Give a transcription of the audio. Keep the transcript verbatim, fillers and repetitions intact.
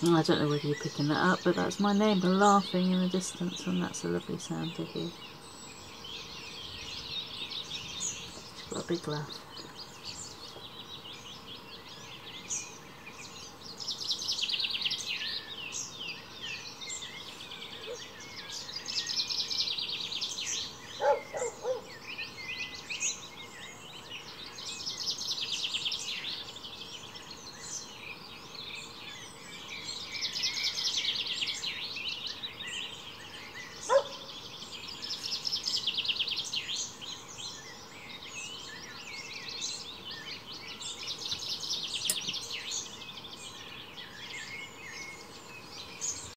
I don't know whether you're picking that up, but that's my neighbour laughing in the distance, and that's a lovely sound to hear. She's got a big laugh.